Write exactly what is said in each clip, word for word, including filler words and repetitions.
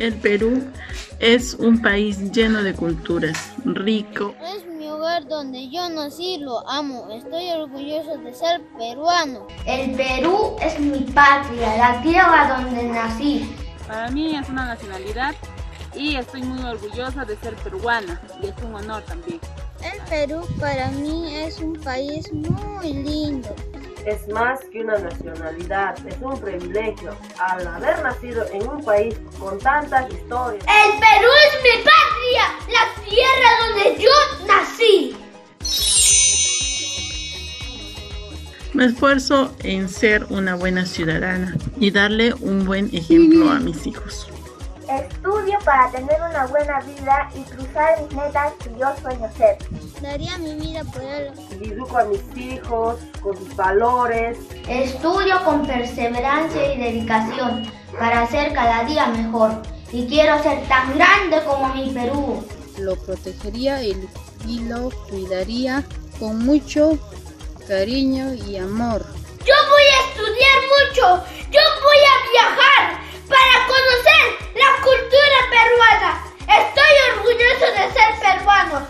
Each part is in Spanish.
El Perú es un país lleno de culturas, rico. Es mi hogar donde yo nací, lo amo. Estoy orgulloso de ser peruano. El Perú es mi patria, la tierra donde nací. Para mí es una nacionalidad y estoy muy orgullosa de ser peruana y es un honor también. El Perú para mí es un país muy lindo. Es más que una nacionalidad, es un privilegio al haber nacido en un país con tantas historias. El Perú es mi patria, la tierra donde yo nací. Me esfuerzo en ser una buena ciudadana y darle un buen ejemplo a mis hijos. Estudio para tener una buena vida y cruzar mis metas que yo sueño ser. Daría mi vida por él. Educo a mis hijos con sus valores. Estudio con perseverancia y dedicación para ser cada día mejor. Y quiero ser tan grande como mi Perú. Lo protegería y lo cuidaría con mucho cariño y amor. Yo voy a estudiar mucho. Yo voy a viajar para conocer la cultura peruana. Estoy orgulloso de ser peruano.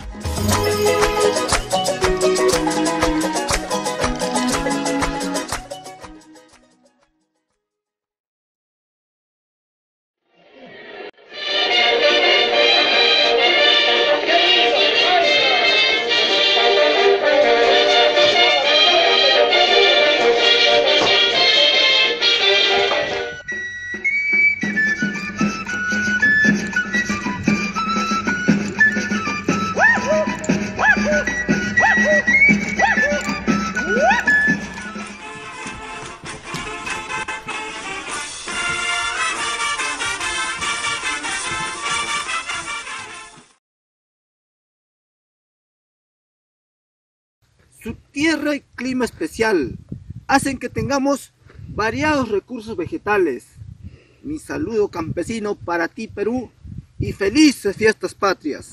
Su tierra y clima especial hacen que tengamos variados recursos vegetales. Mi saludo campesino para ti, Perú, y felices fiestas patrias.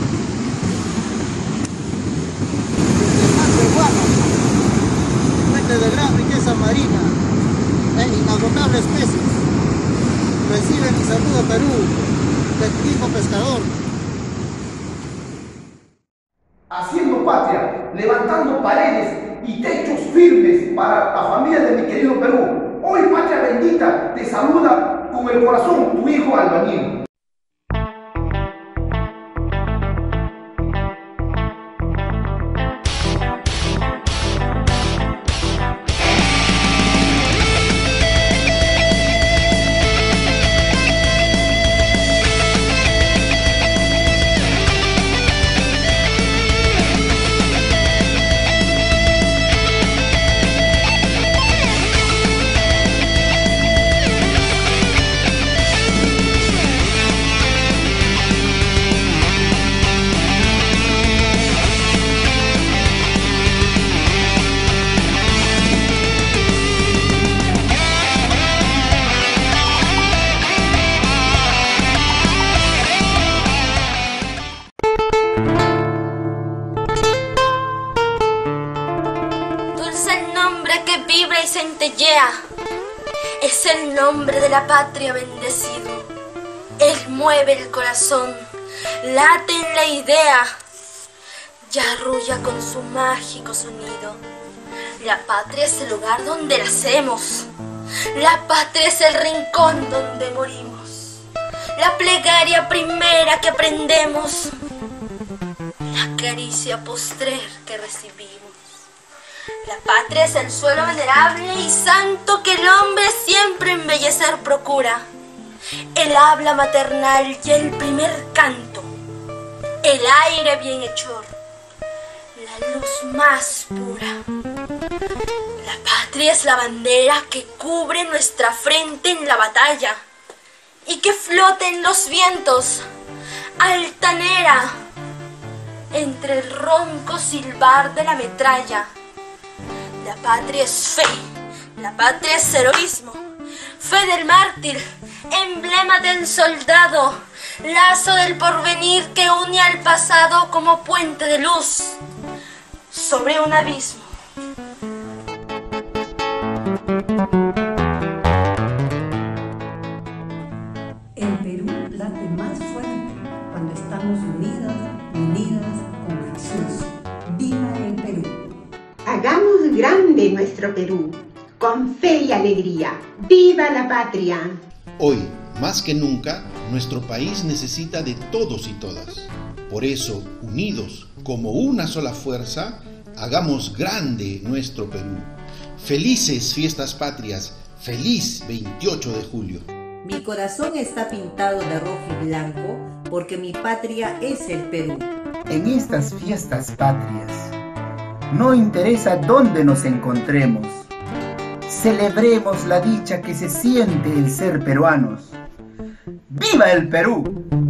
Fuente de gran riqueza marina e inagotables especies. Recibe mi saludo, Perú, de tu hijo pescador. Haciendo patria, levantando paredes y techos firmes para la familia de mi querido Perú. Hoy, patria bendita, te saluda con el corazón tu hijo albañil. Centellea es el nombre de la patria bendecido. Él mueve el corazón, late en la idea y arrulla con su mágico sonido. La patria es el lugar donde nacemos. La patria es el rincón donde morimos. La plegaria primera que aprendemos. La caricia postrer que recibimos. La patria es el suelo venerable y santo que el hombre siempre embellecer procura. El habla maternal y el primer canto. El aire bienhechor. La luz más pura. La patria es la bandera que cubre nuestra frente en la batalla y que flota en los vientos, altanera, entre el ronco silbar de la metralla. La patria es fe, la patria es heroísmo, fe del mártir, emblema del soldado, lazo del porvenir que une al pasado como puente de luz sobre un abismo. El Perú late más fuerte cuando estamos unidos, unidas con Jesús. ¡Viva el Perú! Hagamos grande nuestro Perú, con fe y alegría. ¡Viva la patria! Hoy, más que nunca, nuestro país necesita de todos y todas. Por eso, unidos como una sola fuerza, hagamos grande nuestro Perú. Felices fiestas patrias, feliz veintiocho de julio. Mi corazón está pintado de rojo y blanco porque mi patria es el Perú. En estas fiestas patrias, no interesa dónde nos encontremos. Celebremos la dicha que se siente el ser peruanos. ¡Viva el Perú!